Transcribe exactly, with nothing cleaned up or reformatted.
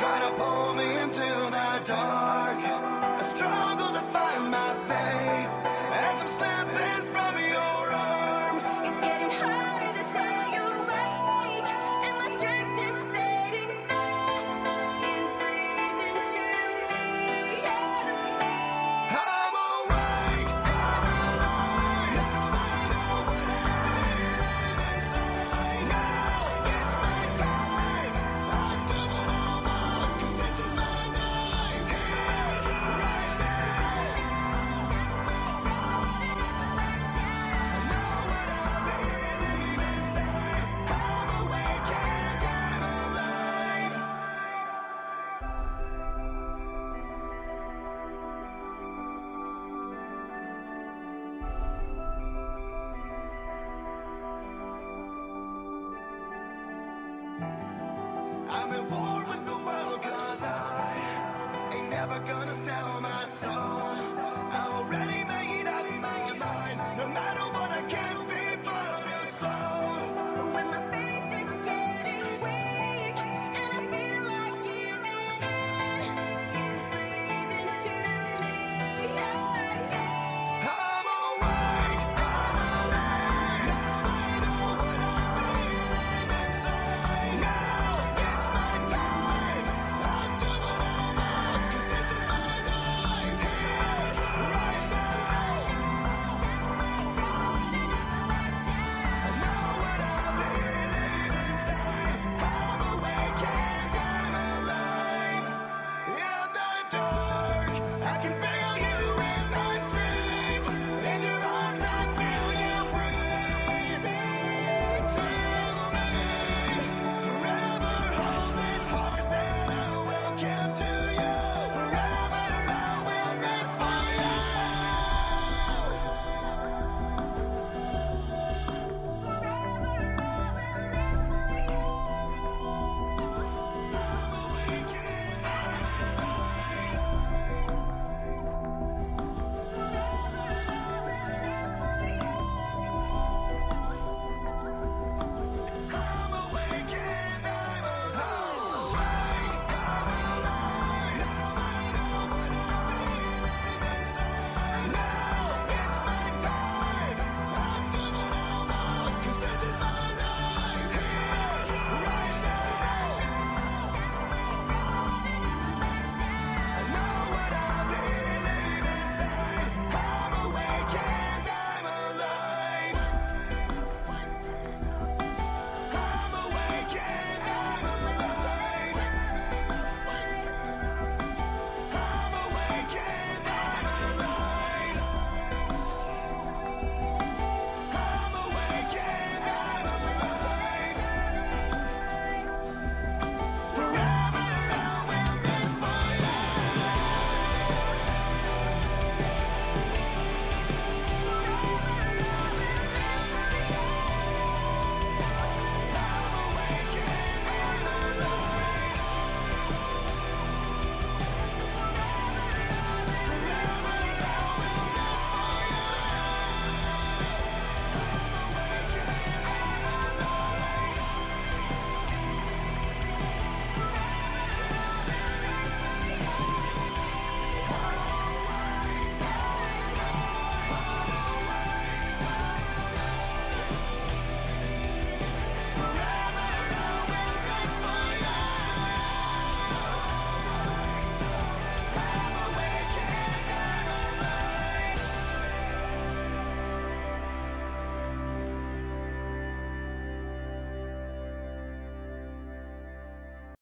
try to pull me into the dark. I struggle to find my faith as I'm slipping from your arms. It's getting harder to stay awake, and my strength is fading fast. You breathe into me and I'm awake, I'm alive. Now I know what I believe inside. Now it's my time. I do what I want, 'cause this is my life. Here, right now. I know what I believe inside. I'm awake and I'm alive. I'm at war with the world, 'cause I ain't never gonna sell my soul. I already